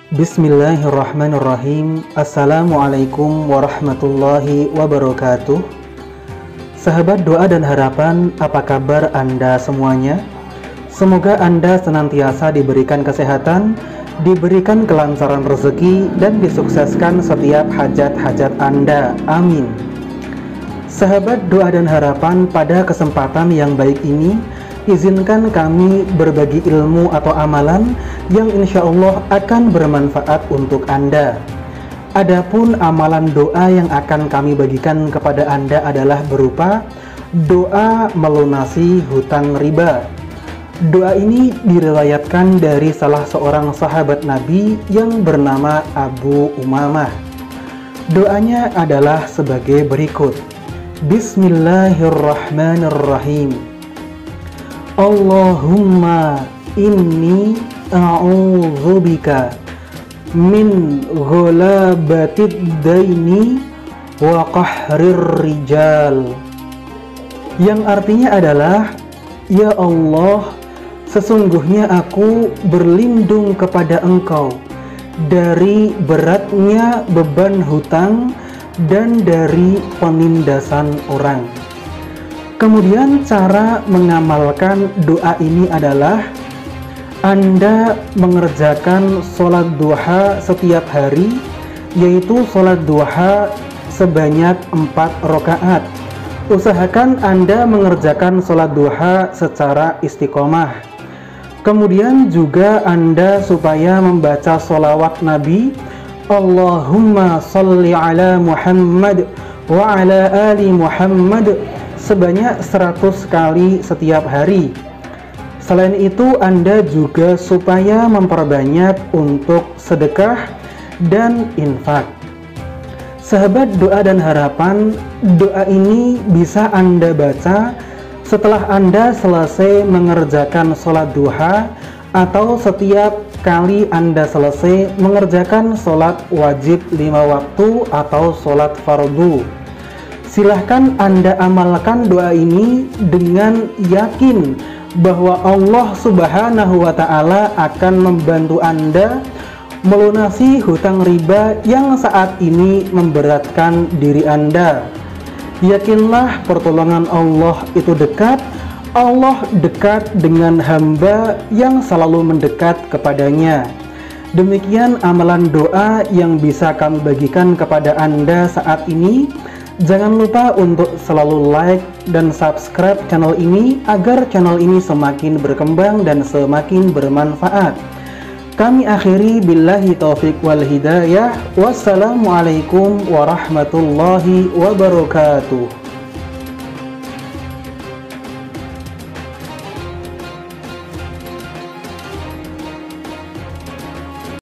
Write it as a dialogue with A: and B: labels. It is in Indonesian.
A: Bismillahirrahmanirrahim. Assalamualaikum warahmatullahi wabarakatuh. Sahabat doa dan harapan, apa kabar Anda semuanya? Semoga Anda senantiasa diberikan kesehatan, diberikan kelancaran rezeki, dan disukseskan setiap hajat-hajat Anda. Amin. Sahabat doa dan harapan, pada kesempatan yang baik ini, izinkan kami berbagi ilmu atau amalan yang insya Allah akan bermanfaat untuk Anda. Adapun amalan doa yang akan kami bagikan kepada Anda adalah berupa doa melunasi hutang riba. Doa ini diriwayatkan dari salah seorang sahabat Nabi yang bernama Abu Umamah. Doanya adalah sebagai berikut. Bismillahirrahmanirrahim. Allahumma inni a'udzubika min ghalabatid daini wa qahrir rijal. Yang artinya adalah, ya Allah, sesungguhnya aku berlindung kepada Engkau dari beratnya beban hutang dan dari penindasan orang. Kemudian cara mengamalkan doa ini adalah Anda mengerjakan sholat duha setiap hari, yaitu sholat duha sebanyak 4 rakaat. Usahakan Anda mengerjakan sholat duha secara istiqomah. Kemudian juga Anda supaya membaca sholawat Nabi, Allahumma sholli ala Muhammad wa ala ali Muhammad, sebanyak 100 kali setiap hari. Selain itu, Anda juga supaya memperbanyak untuk sedekah dan infak. Sahabat doa dan harapan, doa ini bisa Anda baca setelah Anda selesai mengerjakan sholat duha atau setiap kali Anda selesai mengerjakan sholat wajib 5 waktu atau sholat fardu. Silahkan Anda amalkan doa ini dengan yakin bahwa Allah Subhanahu wa Ta'ala akan membantu Anda melunasi hutang riba yang saat ini memberatkan diri Anda. Yakinlah pertolongan Allah itu dekat. Allah dekat dengan hamba yang selalu mendekat kepadanya. Demikian amalan doa yang bisa kami bagikan kepada Anda saat ini. Jangan lupa untuk selalu like dan subscribe channel ini agar channel ini semakin berkembang dan semakin bermanfaat. Kami akhiri billahi taufik wal hidayah. Wassalamualaikum warahmatullahi wabarakatuh.